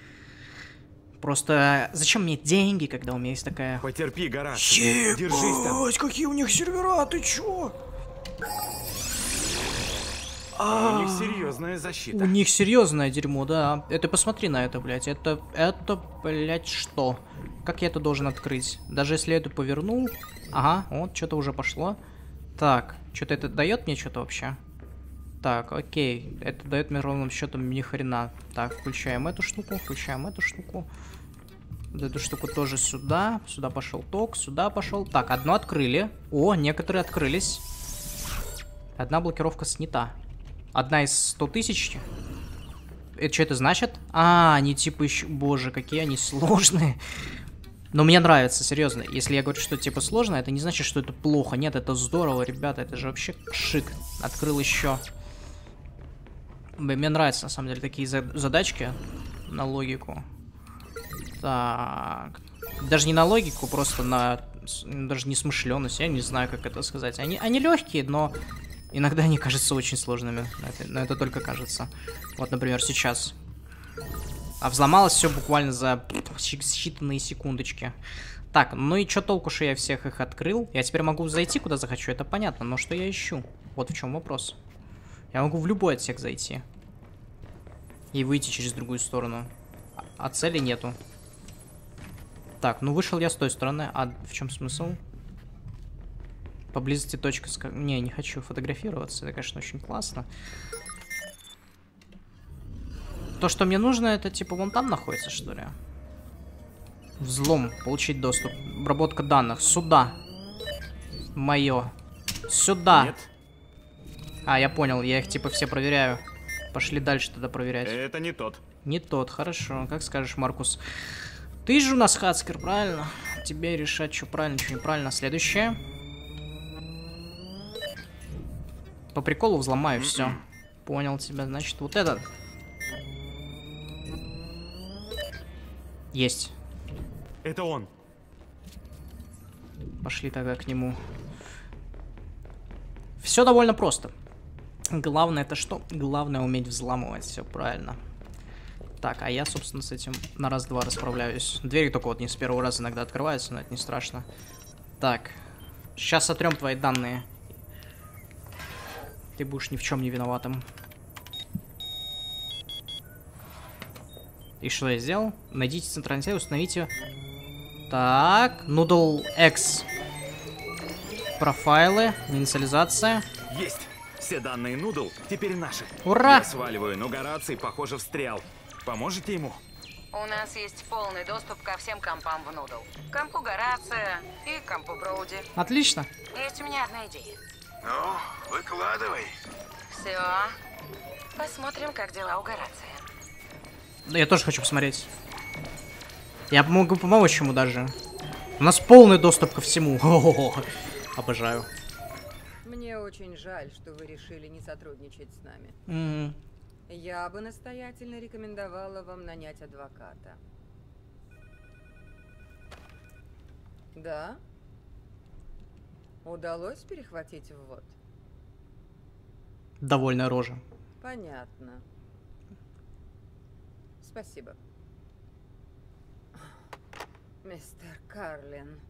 Просто зачем мне деньги, когда у меня есть такая... Потерпи, гараж. Держись там. Какие у них сервера, ты чё? А у них серьезная защита. У них серьезное дерьмо, да. Это посмотри на это, блядь. Это, это, блядь, что? Как я это должен открыть? Даже если я это повернул. Ага, вот, что-то уже пошло. Так, что-то это дает мне что-то вообще? Так, окей. Это дает мне ровным счетом ни хрена. Так, включаем эту штуку, включаем эту штуку. Вот эту штуку тоже сюда. Сюда пошел ток, сюда пошел. Так, одно открыли. О, некоторые открылись. Одна блокировка снята. Одна из сто тысяч. Это что это значит? А, они типа еще... Боже, какие они сложные. Но мне нравится, серьезно. Если я говорю, что типа сложно, это не значит, что это плохо. Нет, это здорово, ребята. Это же вообще шик. Открыл еще. Мне нравятся, на самом деле, такие задачки на логику. Так. Даже не на логику, просто на... Даже не смышленность. Я не знаю, как это сказать. Они, они легкие, но... Иногда они кажутся очень сложными, но это, но это только кажется. Вот, например, сейчас. А взломалось все буквально за считанные секундочки. Так, ну и что толку, что я всех их открыл? Я теперь могу зайти куда захочу, это понятно, но что я ищу? Вот в чем вопрос. Я могу в любой отсек зайти. И выйти через другую сторону. А цели нету. Так, ну вышел я с той стороны, а в чем смысл? Поблизости точка... Не, не хочу фотографироваться. Это, конечно, очень классно. То, что мне нужно, это типа вон там находится, что ли? Взлом. Получить доступ. Обработка данных. Сюда. Мое. Сюда. Нет. А, я понял. Я их типа все проверяю. Пошли дальше тогда проверять. Это не тот. Не тот, хорошо. Как скажешь, Маркус. Ты же у нас хацкер, правильно? Тебе решать, что правильно, что неправильно. Следующее. По приколу взломаю все. Понял тебя. Значит, вот этот. Есть. Это он. Пошли тогда к нему. Все довольно просто. Главное это что? Главное уметь взламывать. Все правильно. Так, а я, собственно, с этим на раз-два расправляюсь. Двери только вот не с первого раза иногда открываются, но это не страшно. Так. Сейчас сотрем твои данные. Ты будешь ни в чем не виноватым. И что я сделал? Найдите центральный сайт, установите. Так, Noodle X. Профайлы, инициализация. Есть. Все данные Noodle теперь наши. Ура! Я сваливаю, но Гораций, похоже, встрял. Поможете ему? У нас есть полный доступ ко всем компам в Noodle. Компу Горация и компу Броуди. Отлично. Есть у меня одна идея. Ну, выкладывай. Все. Посмотрим, как дела у Горация. Да я тоже хочу посмотреть. Я могу помочь ему даже. У нас полный доступ ко всему. О-о-о. Обожаю. Мне очень жаль, что вы решили не сотрудничать с нами. Mm-hmm. Я бы настоятельно рекомендовала вам нанять адвоката. Да? Удалось перехватить ввод? Довольная рожа. Понятно. Спасибо. Мистер Карлин,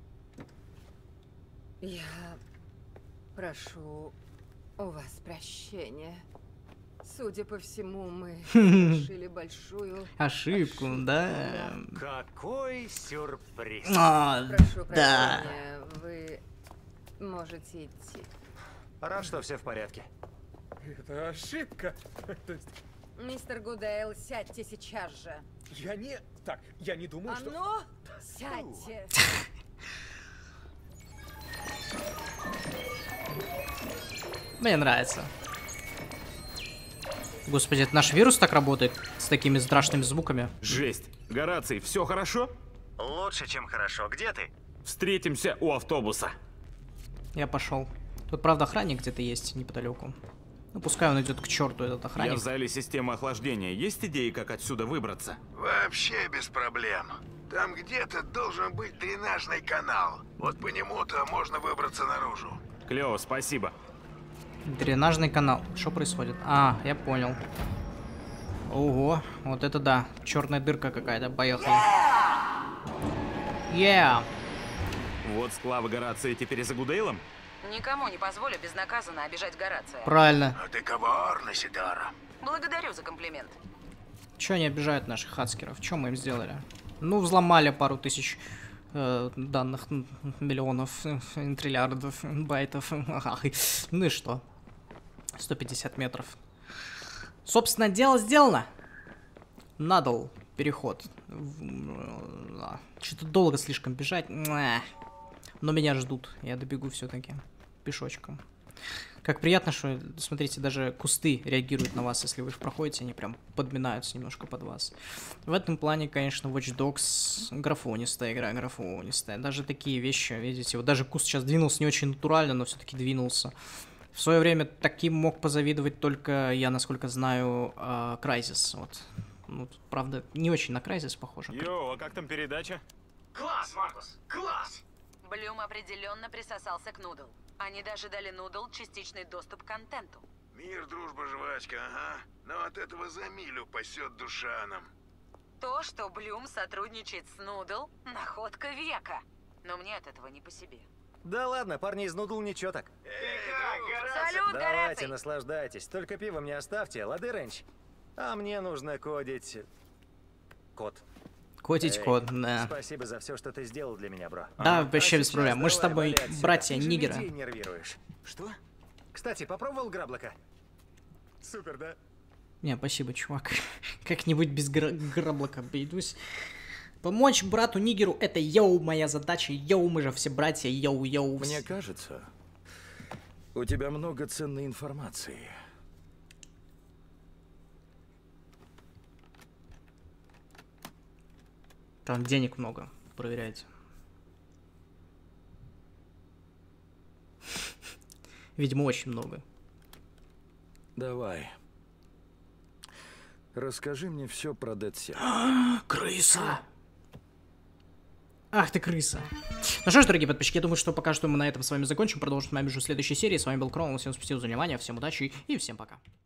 я прошу у вас прощения. Судя по всему, мы совершили большую ошибку, да. Какой сюрприз. А, прошу да. прощения, вы можете идти. Рад, что все в порядке. Это ошибка. То есть... Мистер Гудейл, сядьте сейчас же. Я не... Так, я не думаю, а что... ну, сядьте. Мне нравится. Господи, это наш вирус так работает? С такими страшными звуками? Жесть. Гораций, все хорошо? Лучше, чем хорошо. Где ты? Встретимся у автобуса. Я пошел. Тут, правда, охранник где-то есть неподалеку. Ну, пускай он идет к черту, этот охранник. Я в зале системы охлаждения. Есть идеи, как отсюда выбраться? Вообще без проблем. Там где-то должен быть дренажный канал. Вот по нему-то можно выбраться наружу. Клево, спасибо. Дренажный канал. Что происходит? А, я понял. Ого, вот это да. Черная дырка какая-то. Поехали. Yeah. Вот склавы Горация теперь за Гудейлом? Никому не позволю безнаказанно обижать Горация. Правильно. А ты коварна, Сидара. Благодарю за комплимент. Чё они обижают наших хацкеров? Чё мы им сделали? Ну, взломали пару тысяч э, данных, миллионов, э, триллиардов, байтов. Ну и что? сто пятьдесят метров. Собственно, дело сделано. Надал переход. Что-то долго слишком бежать. Но меня ждут. Я добегу все-таки пешочком. Как приятно, что, смотрите, даже кусты реагируют на вас, если вы их проходите, они прям подминаются немножко под вас. В этом плане, конечно, Watch Dogs графонистая игра, графонистая. Даже такие вещи, видите, вот даже куст сейчас двинулся не очень натурально, но все-таки двинулся. В свое время таким мог позавидовать только, я, насколько знаю, Crysis. Вот. Ну, правда, не очень на Crysis похоже. Йоу, а как там передача? Класс, Маркус, класс! Блюм определенно присосался к Noodle. Они даже дали Noodle частичный доступ к контенту. Мир, дружба, жвачка, ага. Но от этого за милю пасет душа нам. То, что Блюм сотрудничает с Noodle, находка века. Но мне от этого не по себе. Да ладно, парни из Noodle ничего так. Салют, Давайте, Гораций! наслаждайтесь. Только пиво мне оставьте, лады, Рэнч? А мне нужно кодить... Код. Кодить Эй, код, да. Спасибо за все, что ты сделал для меня, бро. Да, а вообще без проблем. Мы же с тобой братья Ты же нигера. людей нервируешь. Что? Кстати, попробовал граблока? Супер, да? Не, спасибо, чувак. Как-нибудь без гра граблока обойдусь. Помочь брату нигеру — это йоу моя задача. Йоу, мы же все братья, йоу-йоу. Мне кажется, у тебя много ценной информации. Там денег много, проверяйте. Видимо, очень много. Давай. Расскажи мне все про DedSec. Крыса! Ах ты крыса. Ну что ж, дорогие подписчики, я думаю, что пока что мы на этом с вами закончим. Продолжим с вами уже в следующей серии. С вами был Кромвелл. Всем спасибо за внимание, всем удачи и всем пока.